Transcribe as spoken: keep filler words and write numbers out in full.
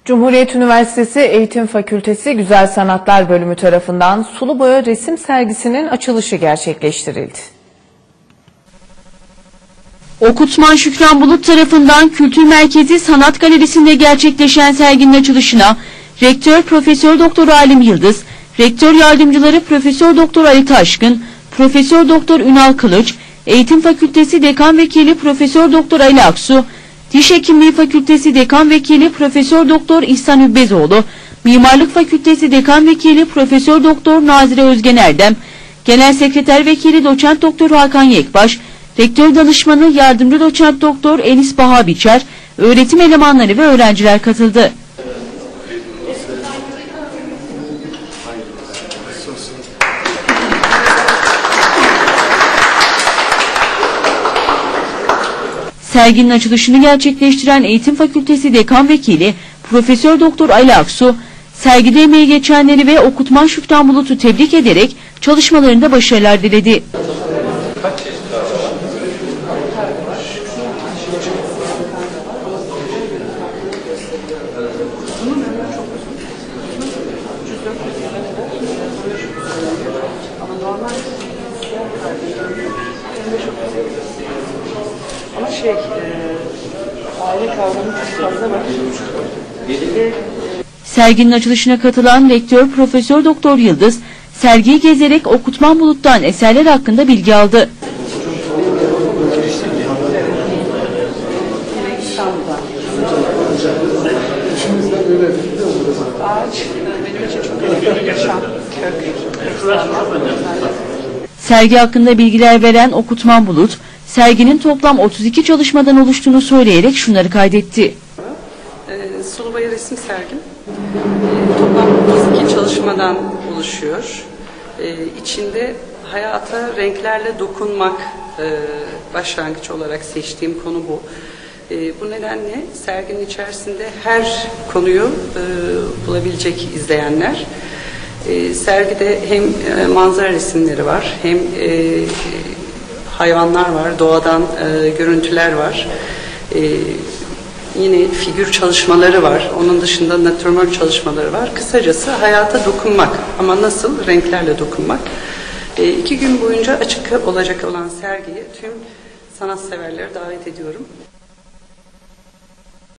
Cumhuriyet Üniversitesi Eğitim Fakültesi Güzel Sanatlar Bölümü tarafından sulu boya resim sergisinin açılışı gerçekleştirildi. Okutman Şükran Bulut tarafından Kültür Merkezi Sanat Galerisi'nde gerçekleşen serginin açılışına Rektör Profesör Doktor Alim Yıldız, Rektör Yardımcıları Profesör Doktor Ali Taşkın, Profesör Doktor Ünal Kılıç, Eğitim Fakültesi Dekan Vekili Profesör Doktor Ali Aksu, Diş Hekimliği Fakültesi Dekan Vekili Profesör Doktor İhsan Übbezoğlu, Mimarlık Fakültesi Dekan Vekili Profesör Doktor Nazire Özgen Erdem, Genel Sekreter Vekili Doçent Doktor Hakan Yekbaş, Rektör Danışmanı Yardımcı Doçent Doktor Enis Baha Biçer, öğretim elemanları ve öğrenciler katıldı. Serginin açılışını gerçekleştiren Eğitim Fakültesi Dekan Vekili Profesör Doktor Ali Aksu, sergide emeği geçenleri ve Okutman Şükran Bulut'u tebrik ederek çalışmalarında başarılar diledi. Ama şey, e, aile kavramı çok fazla var. Serginin açılışına katılan Rektör Profesör Doktor Yıldız, sergiyi gezerek Okutman Bulut'tan eserler hakkında bilgi aldı. İstanbul'da. Ağaç benim için çok önemli. Yaşam, kök. Sergi hakkında bilgiler veren Okutman Bulut, serginin toplam otuz iki çalışmadan oluştuğunu söyleyerek şunları kaydetti. E, sulu boya resim sergim. E, toplam otuz iki çalışmadan oluşuyor. E, içinde hayata renklerle dokunmak e, başlangıç olarak seçtiğim konu bu. E, bu nedenle serginin içerisinde her konuyu e, bulabilecek izleyenler. E, sergide hem e, manzara resimleri var, hem e, hayvanlar var, doğadan e, görüntüler var. E, yine figür çalışmaları var. Onun dışında natürmort çalışmaları var. Kısacası hayata dokunmak. Ama nasıl? Renklerle dokunmak. E, iki gün boyunca açık olacak olan sergiye tüm sanatseverleri davet ediyorum.